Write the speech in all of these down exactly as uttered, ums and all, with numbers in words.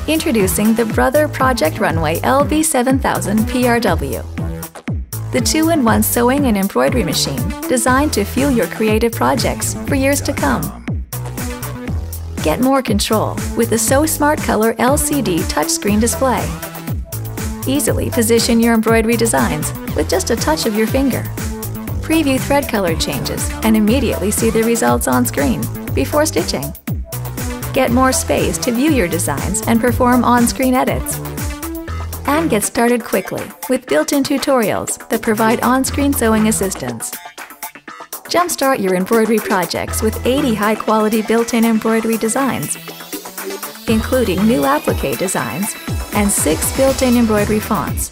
Introducing the Brother Project Runway L B seven thousand P R W. The two in one sewing and embroidery machine designed to fuel your creative projects for years to come. Get more control with the So Smart Color L C D touchscreen display. Easily position your embroidery designs with just a touch of your finger. Preview thread color changes and immediately see the results on screen before stitching. Get more space to view your designs and perform on-screen edits. And get started quickly with built-in tutorials that provide on-screen sewing assistance. Jumpstart your embroidery projects with eighty high-quality built-in embroidery designs, including new applique designs and six built-in embroidery fonts.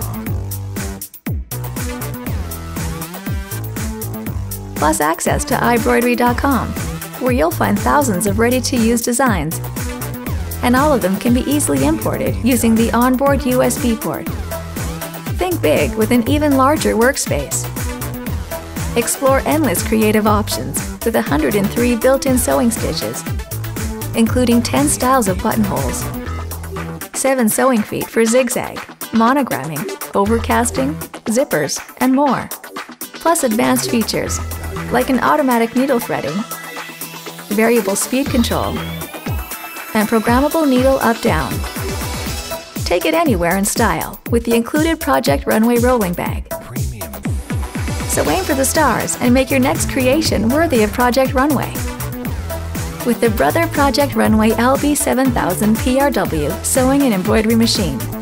Plus access to i broidery dot com, where you'll find thousands of ready-to-use designs. And all of them can be easily imported using the onboard U S B port. Think big with an even larger workspace. Explore endless creative options with one hundred three built-in sewing stitches, including ten styles of buttonholes, seven sewing feet for zigzag, monogramming, overcasting, zippers, and more. Plus advanced features like an automatic needle threading, variable speed control, and programmable needle up-down. Take it anywhere in style with the included Project Runway rolling bag. So aim for the stars and make your next creation worthy of Project Runway. With the Brother Project Runway L B seven thousand P R W sewing and embroidery machine.